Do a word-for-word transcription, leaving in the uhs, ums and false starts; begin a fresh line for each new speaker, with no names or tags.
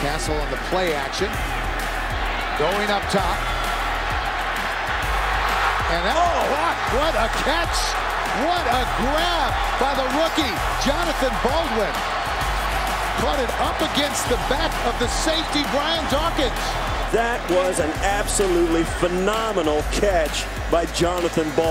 Castle on the play action. Going up top. And that, oh, what, what a catch. What a grab by the rookie, Jonathan Baldwin. Caught it up against the back of the safety, Brian Dawkins.
That was an absolutely phenomenal catch by Jonathan Baldwin.